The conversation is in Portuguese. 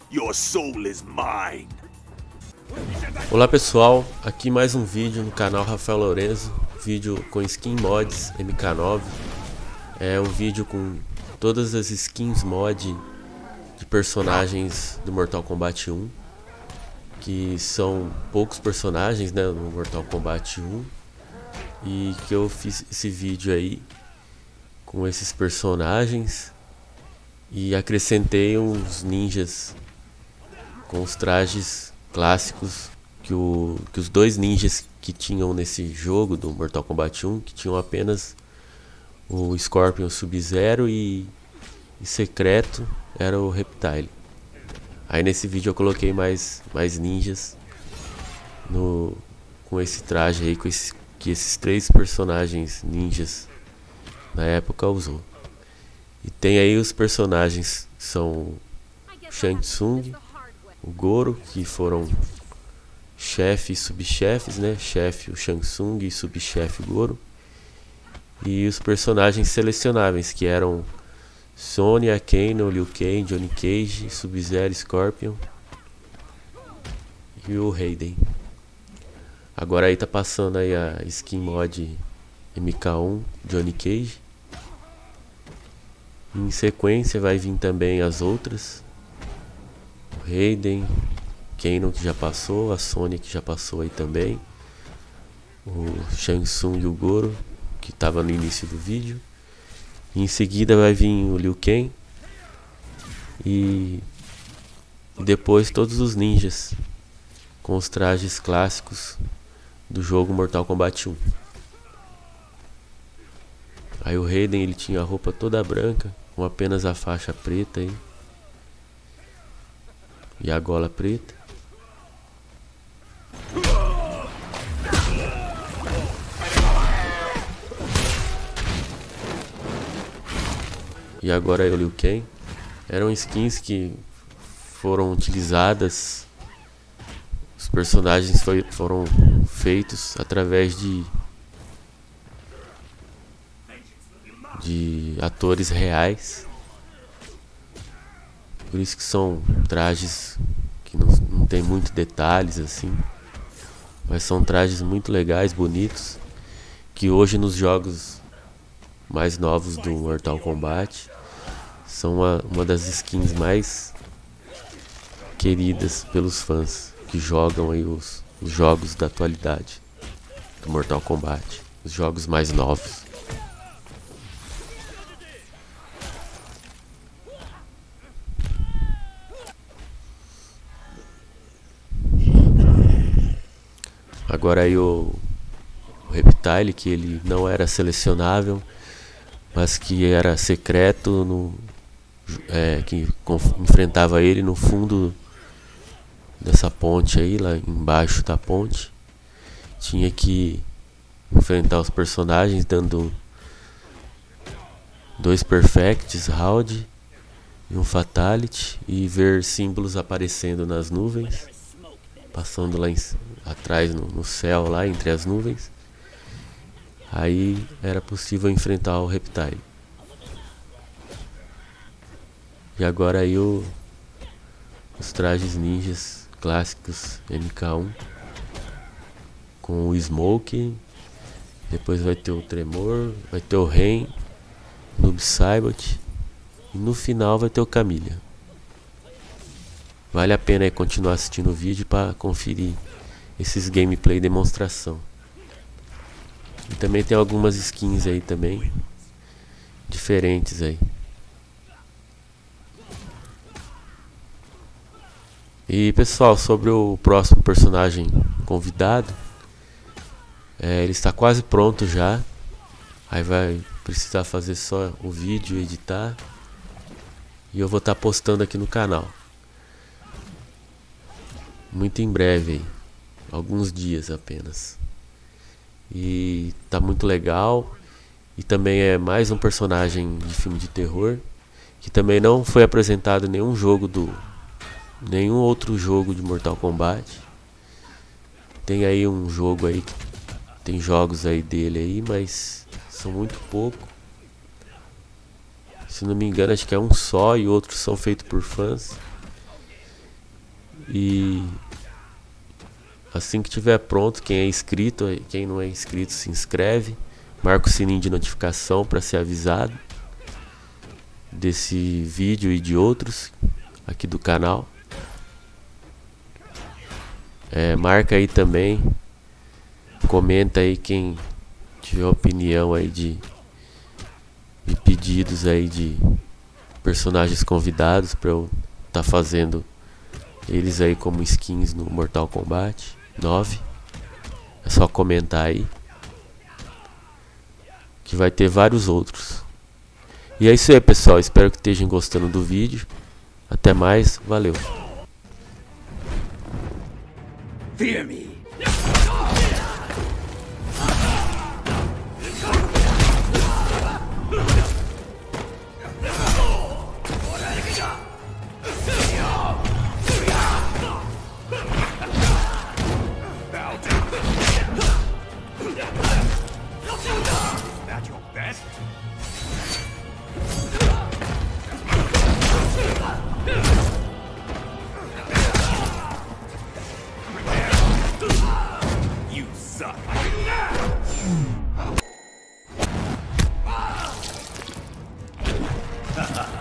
Your soul is mine. Olá pessoal, aqui mais um vídeo no canal Rafael Lorenzo, vídeo com skin mods MK9. É um vídeo com todas as skins mod de personagens do Mortal Kombat 1, que são poucos personagens, né, no Mortal Kombat 1, e que eu fiz esse vídeo aí com esses personagens e acrescentei uns ninjas com os trajes clássicos que os dois ninjas que tinham nesse jogo do Mortal Kombat 1, que tinham apenas o Scorpion Sub-Zero e secreto era o Reptile. Aí nesse vídeo eu coloquei mais ninjas com esse traje aí, que esses três personagens ninjas na época usou. E tem aí os personagens, são Shang Tsung, o Goro, que foram chefe e subchefes, né? Chefe o Shang Tsung e subchefe o Goro. E os personagens selecionáveis, que eram Sonya, Kano, Liu Kang, Johnny Cage, Sub-Zero, Scorpion e o Raiden. Agora aí tá passando aí a skin mod MK1 Johnny Cage. Em sequência vai vir também as outras, o Raiden, Kano, que já passou, a Sonya, que já passou aí também, o Shang Tsung e o Goro, que estava no início do vídeo. E em seguida vai vir o Liu Kang e depois todos os ninjas com os trajes clássicos do jogo Mortal Kombat 1. Aí o Raiden, ele tinha a roupa toda branca, com apenas a faixa preta aí e a gola preta. E agora é o Liu Kang. Eram skins que foram utilizadas, os personagens foram feitos através de atores reais. Por isso que são trajes que não tem muitos detalhes assim, mas são trajes muito legais, bonitos, que hoje nos jogos mais novos do Mortal Kombat são uma das skins mais queridas pelos fãs que jogam aí os jogos da atualidade do Mortal Kombat, os jogos mais novos. Agora aí o Reptile, que ele não era selecionável, mas que era secreto, que enfrentava ele no fundo dessa ponte aí, lá embaixo da ponte. Tinha que enfrentar os personagens dando 2 Perfects Round e um Fatality, e ver símbolos aparecendo nas nuvens, passando lá atrás no céu, lá entre as nuvens. Aí era possível enfrentar o Reptile. E agora aí os trajes ninjas clássicos MK1 com o Smoke. Depois vai ter o Tremor, vai ter o Rain, Noob Saibot, e no final vai ter o Camilla. Vale a pena aí continuar assistindo o vídeo para conferir esses gameplay demonstração. E também tem algumas skins aí também diferentes aí. E pessoal, sobre o próximo personagem convidado, ele está quase pronto já. Aí vai precisar fazer só o vídeo e editar, e eu vou estar postando aqui no canal muito em breve aí, alguns dias apenas. E tá muito legal. E também é mais um personagem de filme de terror, que também não foi apresentado em nenhum outro jogo de Mortal Kombat. Tem aí um jogo aí, tem jogos aí dele aí, mas são muito pouco. Se não me engano, acho que é um só, e outros são feitos por fãs. E assim que tiver pronto, quem é inscrito, quem não é inscrito, se inscreve, marca o sininho de notificação para ser avisado desse vídeo e de outros aqui do canal. Marca aí também, comenta aí quem tiver opinião aí de pedidos aí de personagens convidados para eu estar fazendo eles aí como skins no Mortal Kombat 9. É só comentar aí que vai ter vários outros. E é isso aí, pessoal, espero que estejam gostando do vídeo. Até mais, valeu. Fear me. That your best? You suck.